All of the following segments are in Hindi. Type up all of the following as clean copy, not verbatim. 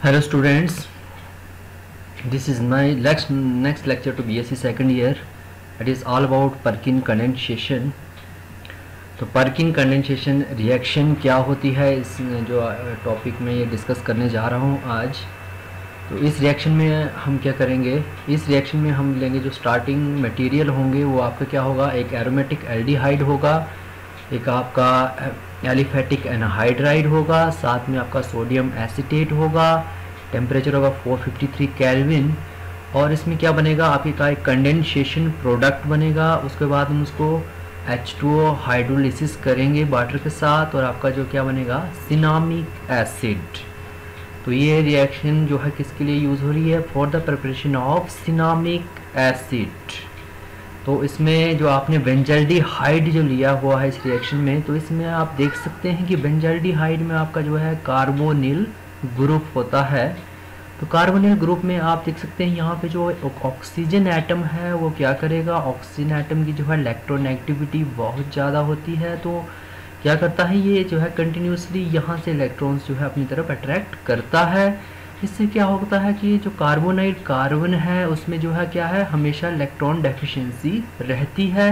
Hello students, this is my next lecture to BSc second year. It is all about Perkin condensation. तो Perkin condensation रिएक्शन क्या होती है, इस जो टॉपिक में ये डिस्कस करने जा रहा हूँ आज। तो इस रिएक्शन में हम क्या करेंगे, इस रिएक्शन में हम लेंगे जो स्टार्टिंग मटेरियल होंगे वो आपका क्या होगा, एक एरोमेटिक एल्डिहाइड होगा, एक आपका एलिफेटिक एनहाइड्राइड होगा, साथ में आपका सोडियम एसीटेट होगा, टेम्परेचर होगा 453 केल्विन। और इसमें क्या बनेगा, आपके का एक कंडेंसेशन प्रोडक्ट बनेगा। उसके बाद हम उसको H2O हाइड्रोलिसिस करेंगे वाटर के साथ, और आपका जो क्या बनेगा, सिनामिक एसिड। तो ये रिएक्शन जो है किसके लिए यूज़ हो रही है, for the preparation of cinnamic acid. तो इसमें जो आपने बेंजल्डिहाइड जो लिया हुआ है इस रिएक्शन में, तो इसमें आप देख सकते हैं कि बेंजल्डिहाइड में आपका जो है कार्बोनिल ग्रुप होता है। तो कार्बोनिल ग्रुप में आप देख सकते हैं यहाँ पे जो ऑक्सीजन एटम है वो क्या करेगा, ऑक्सीजन एटम की जो है इलेक्ट्रोनेगेटिविटी बहुत ज़्यादा होती है। तो क्या करता है, ये जो है कंटिन्यूसली यहाँ से इलेक्ट्रॉन्स जो है अपनी तरफ अट्रैक्ट करता है। इससे क्या होता है कि जो कार्बोनाइल कार्बन है उसमें जो है क्या है, हमेशा इलेक्ट्रॉन डेफिशिएंसी रहती है।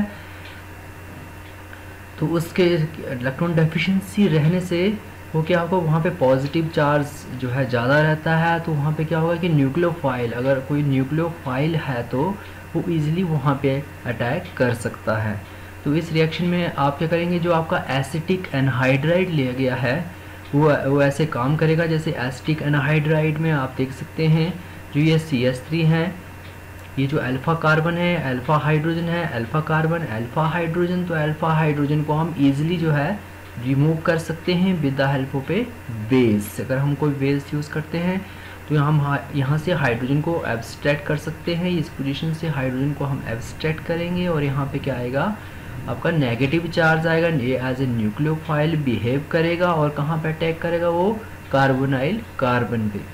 तो उसके इलेक्ट्रॉन डेफिशिएंसी रहने से वो क्या होगा, वहाँ पे पॉजिटिव चार्ज जो है ज़्यादा रहता है। तो वहाँ पे क्या होगा कि न्यूक्लियोफाइल, अगर कोई न्यूक्लियोफाइल है तो वो ईजिली वहाँ पे अटैक कर सकता है। तो इस रिएक्शन में आप क्या करेंगे, जो आपका एसिटिक एनहाइड्राइड लिया गया है वो ऐसे काम करेगा। जैसे एसिटिक एनहाइड्राइड में आप देख सकते हैं जो ये CH3 है, ये जो अल्फ़ा कार्बन है, अल्फ़ा हाइड्रोजन है, अल्फ़ा कार्बन, अल्फ़ा हाइड्रोजन। तो अल्फ़ा हाइड्रोजन को हम ईजिली जो है रिमूव कर सकते हैं with the help of a base. अगर हम कोई बेस यूज़ करते हैं तो हम यहाँ से हाइड्रोजन को एब्स्ट्रैक्ट कर सकते हैं। इस पोजीशन से हाइड्रोजन को हम एब्स्ट्रैक्ट करेंगे और यहाँ पे क्या आएगा, आपका नेगेटिव चार्ज आएगा, ये एज ए न्यूक्लियोफाइल बिहेव करेगा और कहाँ पे अटैक करेगा, वो कार्बोनाइल कार्बन पे।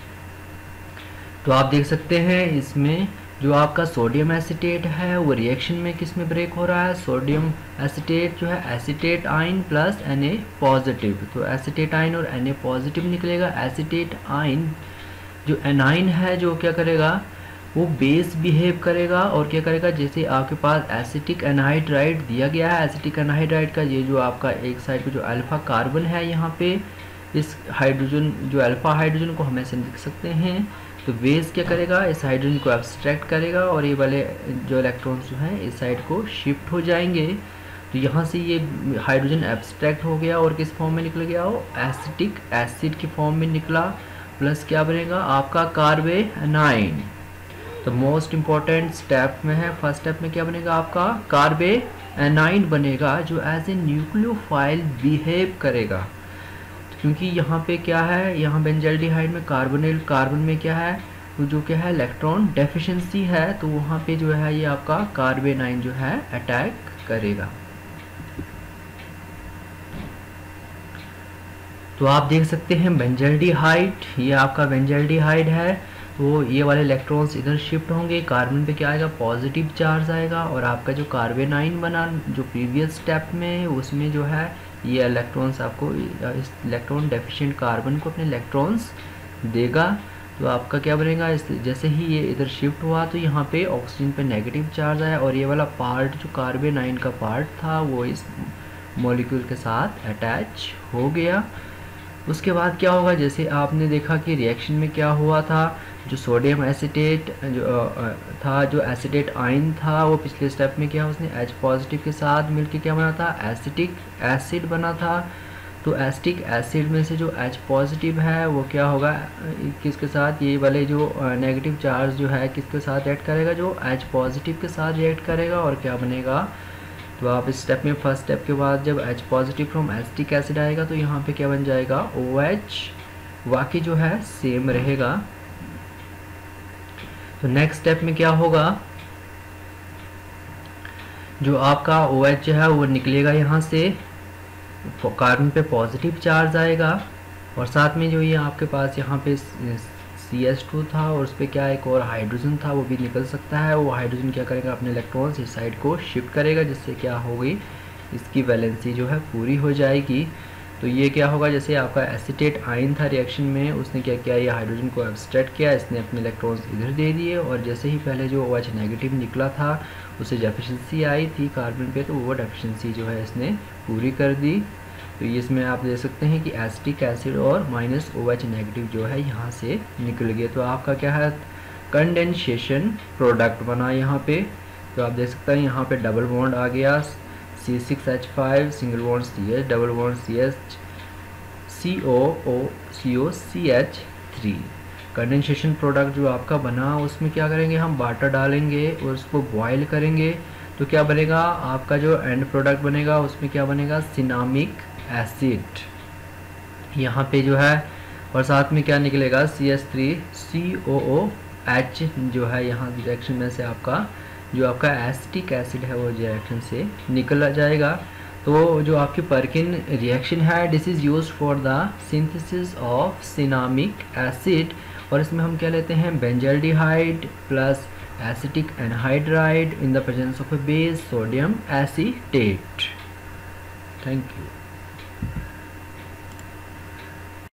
तो आप देख सकते हैं इसमें जो आपका सोडियम एसीटेट है वो रिएक्शन में किस में ब्रेक हो रहा है, सोडियम एसीटेट जो है acetate ion plus Na positive. तो एसीटेट आयन और Na पॉजिटिव निकलेगा। एसीटेट आयन जो एनाइन है जो क्या करेगा, वो बेस बिहेव करेगा और क्या करेगा, जैसे आपके पास एसिटिक एनहाइड्राइड दिया गया है, एसिटिक एनहाइड्राइड का ये जो आपका एक साइड पे जो अल्फा कार्बन है, यहाँ पे इस हाइड्रोजन जो अल्फा हाइड्रोजन को हम ऐसे लिख सकते हैं। तो बेस क्या करेगा, इस हाइड्रोजन को एब्स्ट्रैक्ट करेगा और ये वाले जो इलेक्ट्रॉन्स जो हैं इस साइड को शिफ्ट हो जाएंगे। तो यहाँ से ये हाइड्रोजन एब्स्ट्रैक्ट हो गया और किस फॉर्म में निकल गया, वो एसिटिक एसिड की फॉर्म में निकला। प्लस क्या बनेगा, आपका कार्बेनाइन। तो मोस्ट इम्पॉर्टेंट स्टेप में है, फर्स्ट स्टेप में क्या बनेगा, आपका कार्बेनाइन बनेगा जो एज ए न्यूक्लियोफाइल बिहेव करेगा। क्योंकि यहाँ पे क्या है, यहाँ बेंजल्डिहाइड में कार्बोनिल कार्बन में क्या है, वो जो क्या है इलेक्ट्रॉन डेफिशिएंसी है। तो वहाँ पे जो है ये आपका कार्बेनाइन जो है अटैक करेगा। तो आप देख सकते हैं बेंजल्डिहाइड, ये आपका बेंजल्डिहाइड है। तो ये वाले इलेक्ट्रॉन्स इधर शिफ्ट होंगे, कार्बन पे क्या आएगा, पॉजिटिव चार्ज आएगा। और आपका जो कार्बेनाइन बना जो प्रीवियस स्टेप में, उसमें जो है ये इलेक्ट्रॉन्स आपको इस इलेक्ट्रॉन डेफिशिएंट कार्बन को अपने इलेक्ट्रॉन्स देगा। तो आपका क्या बनेगा, इस जैसे ही ये इधर शिफ्ट हुआ तो यहाँ पे ऑक्सीजन पे नेगेटिव चार्ज आया और ये वाला पार्ट जो कार्बेनाइन का पार्ट था वो इस मॉलिक्यूल के साथ अटैच हो गया। उसके बाद क्या होगा, जैसे आपने देखा कि रिएक्शन में क्या हुआ था, जो सोडियम एसीटेट जो था, जो एसीटेट आयन था, वो पिछले स्टेप में क्या उसने H पॉजिटिव के साथ मिलके क्या बना था, एसिटिक एसिड बना था। तो एसिटिक एसिड में से जो H पॉजिटिव है वो क्या होगा, किसके साथ, ये वाले जो नेगेटिव चार्ज जो है किसके साथ रिएक्ट करेगा, जो H पॉजिटिव के साथ रिएक्ट करेगा और क्या बनेगा। तो आप इस स्टेप में फर्स्ट स्टेप के बाद जब H positive from acetic acid आएगा तो यहाँ पे क्या बन जाएगा, OH, बाकी जो है सेम रहेगा। तो नेक्स्ट स्टेप में क्या होगा, जो आपका OH है वो निकलेगा यहाँ से, कार्बन पे पॉजिटिव चार्ज आएगा और साथ में जो ये आपके पास यहाँ पे CH2 था और उस पर क्या एक और हाइड्रोजन था वो भी निकल सकता है। वो हाइड्रोजन क्या करेगा, अपने इलेक्ट्रॉन्स इस साइड को शिफ्ट करेगा, जिससे क्या होगी, इसकी वैलेंसी जो है पूरी हो जाएगी। तो ये क्या होगा, जैसे आपका एसीटेट आयन था रिएक्शन में, उसने क्या किया, ये हाइड्रोजन को एब्स्ट्रैक्ट किया, इसने अपने इलेक्ट्रॉन्स इधर दे दिए, और जैसे ही पहले जो OH नेगेटिव निकला था उसे डेफिशिएंसी आई थी कार्बन पे, तो वो डेफिशिएंसी जो है इसने पूरी कर दी। तो इसमें आप देख सकते हैं कि एसिटिक एसिड और -OH नेगेटिव जो है यहाँ से निकल गए। तो आपका क्या है, कंडेंसेशन प्रोडक्ट बना यहाँ पे। तो आप देख सकते हैं यहाँ पे डबल बॉन्ड आ गया, C6H5 single bond CH, double bond CH, COCH3। Condensation product जो आपका बना उसमें क्या करेंगे, हम वाटर डालेंगे और उसको बॉयल करेंगे, तो क्या बनेगा, आपका जो एंड प्रोडक्ट बनेगा उसमें क्या बनेगा, सिनामिक एसिड यहाँ पे जो है, और साथ में क्या निकलेगा, CH3COOH जो है यहाँ रिएक्शन में से आपका जो आपका एसिटिक एसिड है वो रिएक्शन से निकल जाएगा। तो जो आपकी पर्किन रिएक्शन है, this is used for the synthesis of cinnamic acid, और इसमें हम क्या लेते हैं, benzaldehyde plus acetic anhydride in the presence of a base sodium acetate. Thank you.